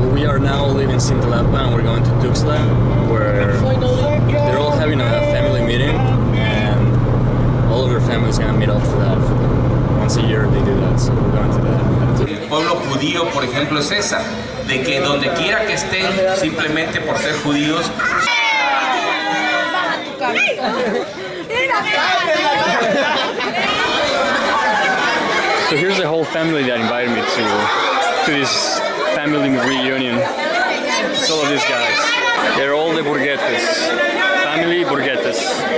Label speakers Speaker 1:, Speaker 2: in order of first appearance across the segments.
Speaker 1: we are now leaving Cintalapa and we're going to Tuxtla, where they're all having a family meeting, and all of their families gonna meet up for that. Once a year they do that, so we're going to that.
Speaker 2: El pueblo judío, por ejemplo, es esa, de que donde quiera que estén, simplemente por ser judíos.
Speaker 1: So here's the whole family that invited me to this family reunion. It's all of these guys. They're all the Burguetes. Family Burguetes.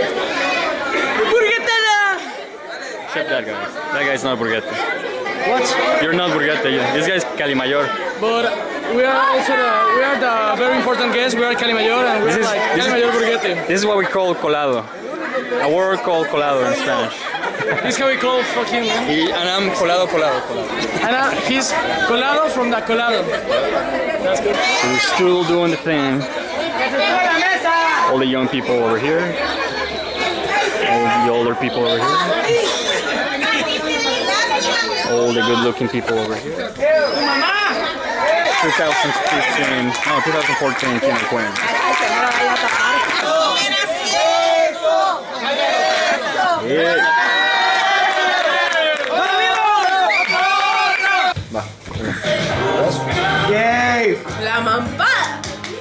Speaker 1: Except that guy. That guy's not Burguete. What? You're not Burguete. This guy's Calimayor.
Speaker 3: But we are the very important guests. We are Calimayor and we're like Calimayor Burguete.
Speaker 1: This is what we call colado. A word called colado in Spanish.
Speaker 3: This is how we call fucking man.
Speaker 1: And I'm colado.
Speaker 3: And he's colado from the colado. That's good.
Speaker 1: So we're still doing the thing. All the young people over here. All the older people over here. All the good-looking people over here. 2015, no, 2014 King of Queen. Yeah. Va.
Speaker 4: Yay.
Speaker 5: La mampada.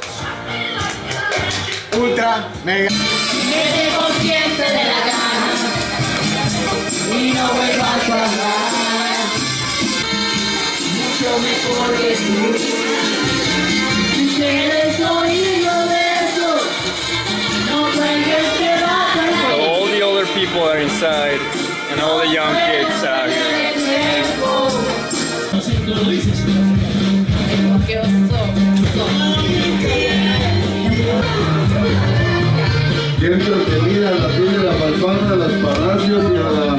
Speaker 4: Ultra, mega.
Speaker 5: Me consciente de la gana y no vuelvo a trabajar. Mucho mejor que tú. Si quieres oírlo de eso, no traigas que bajar.
Speaker 1: So all the older people are inside, and all the young kids out here.
Speaker 6: Siento que mira a la piel de la palpana, a los palacios y a la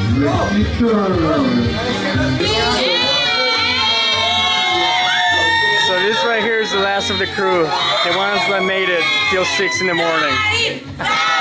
Speaker 1: So this right here is the last of the crew, the ones that made it till 6 in the morning.